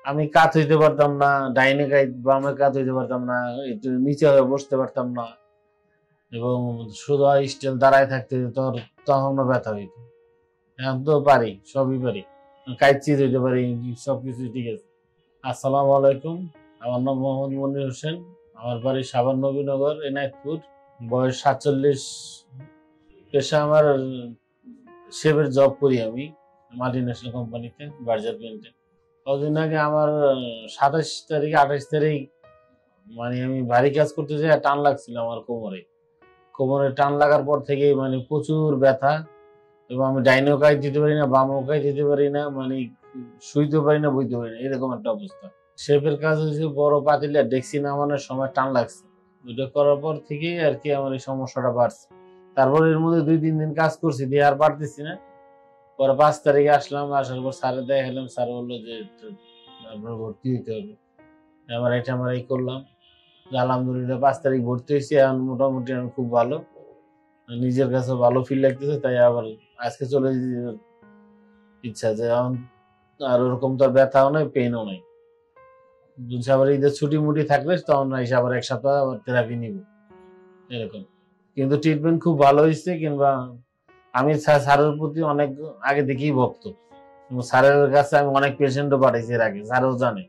আমি কাত হইতে পারতাম না, ডাইনে কাত বামে কাত হইতে পারতাম না, একটু নিচে হয়ে বসতে পারতাম না এবং শুধু স্টিল দাঁড়ায় থাকতে তখনও ব্যথা হইত। এখন তো পারি, সবই পারি, কাইচিত হইতে পারি, সবকিছু ঠিক আছে। আসসালামু আলাইকুম, আমার নাম মোহাম্মদ মনির হোসেন, আমার বাড়ি সাভার নবীনগর, এনায়তপুর। বয়স 47। পেশা আমার শেফের জব করি আমি মাল্টিন্যাশনাল কোম্পানিতে, বার্জার পেন্টে। কদিন আগে আমার 27 তারিখ 28 তারিখ মানে আমি ভারী কাজ করতে যাই, টান লাগছিল আমার কোমরে টান লাগার পর থেকেই মানে প্রচুর ব্যথা এবং আমি ডাইনেও কাজ দিতে পারি না, বামেও কাজ দিতে পারি না, মানে শুইতে পারি না, বইতে পারি না, এরকম একটা অবস্থা। শেফের কাজ হয়েছে বড় পাতিলে ডেক্সি নামানোর সময় টান লাগছে, ওইটা করার পর থেকেই আর কি আমার এই সমস্যাটা বাড়ছে। তারপর এর মধ্যে 2-3 দিন কাজ করছি, দিয়ে আর পারতেছি না। পরে 5 তারিখে আসলাম, আসার পর স্যারে দেখালাম, স্যার বললো যে আপনার ভর্তি হইতে হবে। আমার এই করলাম, আলহামদুলিল্লাহ 5 তারিখ ভর্তি হয়েছি। এখন মোটামুটি আমি খুব ভালো, নিজের কাছে ভালো ফিল লাগতেছে। তাই আবার আজকে চলে যেতে ইচ্ছা, যে এখন আর ওরকম তো ব্যথাও নাই, পেইনও নাই। আবার ঈদের ছুটি মুটি থাকলে তখন এসে আবার 1 সপ্তাহ আবার থেরাপি নিব, এরকম। কিন্তু ট্রিটমেন্ট খুব ভালো হয়েছে। কিংবা আমি স্যারের প্রতি অনেক আগে থেকেই ভক্ত, স্যারের কাছে আমি অনেক পেশেন্টও পাঠাইছি এর আগে, স্যারও জানে।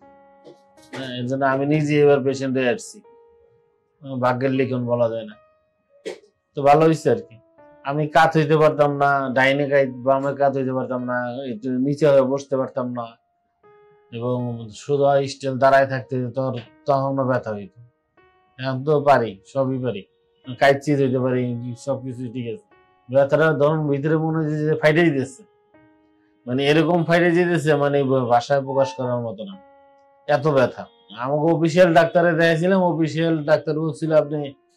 এর জন্য আমি নিজে এবার পেশেন্ট হয়ে আসছি, ভাগ্যের লিখন বলা যায় না। তো ভালো হয়েছে আর কি। আমি কাত হইতে পারতাম না, ডাইনে কাত বামে কাত হইতে পারতাম না, একটু নিচে হয়ে বসতে পারতাম না এবং শুধু স্টিল দাঁড়ায় থাকতে তখনও ব্যথা হইত। এখন তো পারি, সবই পারি, কাইচিত হইতে পারি, সবকিছু ঠিক আছে। ব্যথাটা ধরুন ভিতরে মনে হচ্ছে যে ফাইটে যেতেছে, মানে এরকম ফাইটে যেতেছে, মানে ভাষায় প্রকাশ করার মতো না, এত ব্যথা। আমাকে অফিসিয়াল ডাক্তারে দেখাইছিলাম, অফিসিয়াল ডাক্তার বলছিল আপনি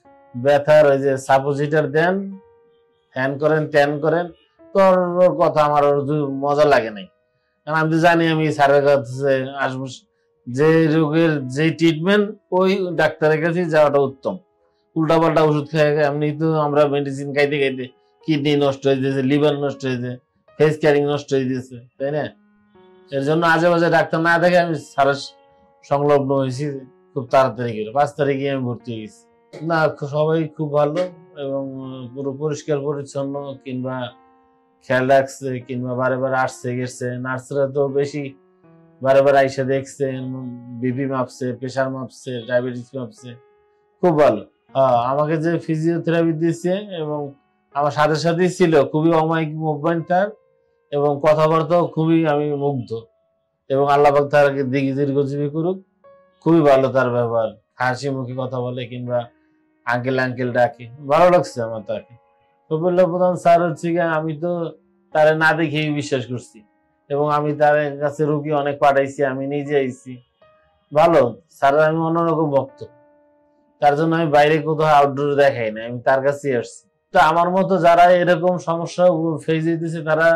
ব্যথার ওই যে সাপোজিটার দেন, ফ্যান করেন, ত্যান করেন। তোর কথা আমার মজা লাগে নাই, কারণ আমি তো জানি আমি স্যারের কাছে আসবো, যে রোগের যে ট্রিটমেন্ট ওই ডাক্তারের কাছে যাওয়াটা উত্তম। উল্টাপাল্টা ওষুধ খেয়ে এমনি তো আমরা মেডিসিন খাইতে খাইতে কিডনি নষ্ট হয়ে যেতেছে, লিভার নষ্ট হয়েছে, ফেস ক্যারিং নষ্ট হয়ে যেতেছে, তাই না? এর জন্য আজেবাজে ডাক্তার না দেখে আমি স্যারের সংলগ্ন হয়েছি খুব তাড়াতাড়ি করে। 5 তারিখে আমি ভর্তি হয়ে গেছি। না, সবাই খুব ভালো এবং পুরো পরিষ্কার পরিচ্ছন্ন, কিংবা খেয়াল রাখছে, কিংবা বারে বারে আসছে গেছে। নার্সরা তো বেশি বারে বারে আইসা দেখছে, বিপি মাপছে, প্রেশার মাপছে, ডায়াবেটিস মাপছে, খুব ভালো। আমাকে যে ফিজিওথেরাপি দিয়েছে এবং আমার সাথে সাথেই ছিল, খুবই অমায়িক মুভমেন্ট তার এবং কথাবার্তাও খুবই, আমি মুগ্ধ। এবং আল্লাহ পাক তার দিকে দীর্ঘজীবী করুক। খুবই ভালো তার ব্যবহার, হাসি মুখে কথা বলে, কিংবা আঙ্কেল আঙ্কেল ডাকে, ভালো লাগছে আমার তাকে। শফিউল্লাহ প্রধান স্যার হচ্ছে গিয়ে, আমি তো তারে না দেখেই বিশ্বাস করছি এবং আমি তার কাছে রুগী অনেক পাঠাইছি, আমি নিজে আইছি। ভালো স্যার, আমি অন্যরকম ভক্ত, তার জন্য আমি বাইরে কোথাও আউটডোরে দেখাই না, আমি তার কাছেই আসছি। তো আমার মতো যারা এরকম সমস্যা ফেস দিতেছে, তারা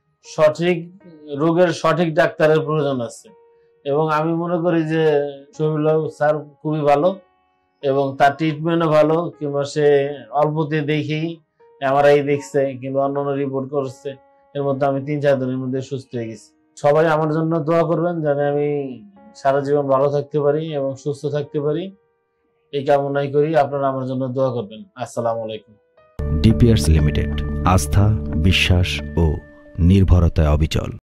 সঠিক রোগের সঠিক ডাক্তারের প্রয়োজন আছে। এবং আমি মনে করি যে শফিউল্লাহ স্যার খুবই ভালো এবং তার ট্রিটমেন্টও ভালো। কিংবা সে অল্পতে দেখেই এমআরআই দেখছে কিংবা অন্যান্য রিপোর্ট করছে, এর মধ্যে আমি 3-4 দিনের মধ্যে সুস্থ হয়ে গেছি। সবাই আমার জন্য দোয়া করবেন, যেন আমি সারা জীবন ভালো থাকতে পারি এবং সুস্থ থাকতে পারি, এই কামনাই করি। আপনারা আমার জন্য দোয়া করবেন। আসসালামু আলাইকুম। ডিপিআরস লিমিটেড, আস্থা, বিশ্বাস ও নির্ভরতায় অবিচল।